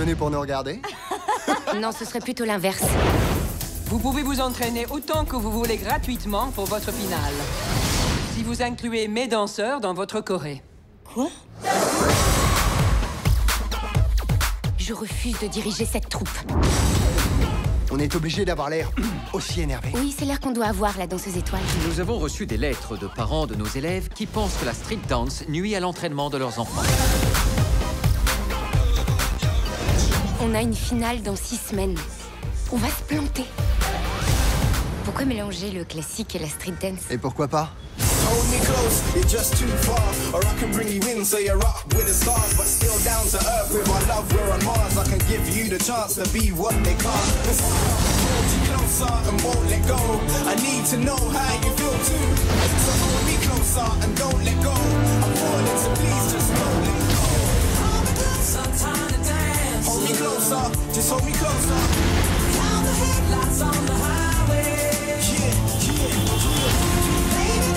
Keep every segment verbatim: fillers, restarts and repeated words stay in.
venu pour nous regarder? Non, ce serait plutôt l'inverse. Vous pouvez vous entraîner autant que vous voulez gratuitement pour votre finale. Si vous incluez mes danseurs dans votre choré. Quoi? Je refuse de diriger cette troupe. On est obligé d'avoir l'air aussi énervé. Oui, c'est l'air qu'on doit avoir, la danseuse étoile. Nous avons reçu des lettres de parents de nos élèves qui pensent que la street dance nuit à l'entraînement de leurs enfants. On a une finale dans six semaines. On va se planter. Pourquoi mélanger le classique et la street dance? Et pourquoi pas? Hold me close, you're just too far. Or I can bring you in so you're up with the stars, but still down to earth with my love. We're on Mars. I can give you the chance to be what they can't. Hold you closer and won't let go. I need to know how you feel too. So hold me closer and don't let go. I'm falling, so please just don't let go. Hold me closer, time to dance. Hold me closer, just hold me closer. Count the headlights on the highway. Yeah, yeah, yeah.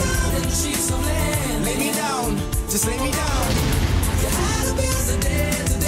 She's so land. Lay me down, just lay me down. You had a busy day today.